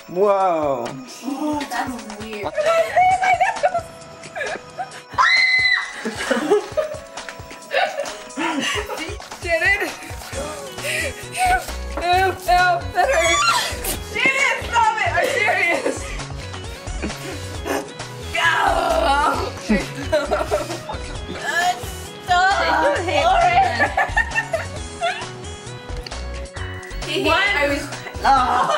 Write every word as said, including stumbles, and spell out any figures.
Whoa. Oh, that's weird. Get it? Ew, ew, that hurts. Shannon, stop it! I'm serious. Go! Stop! What? I was. Oh.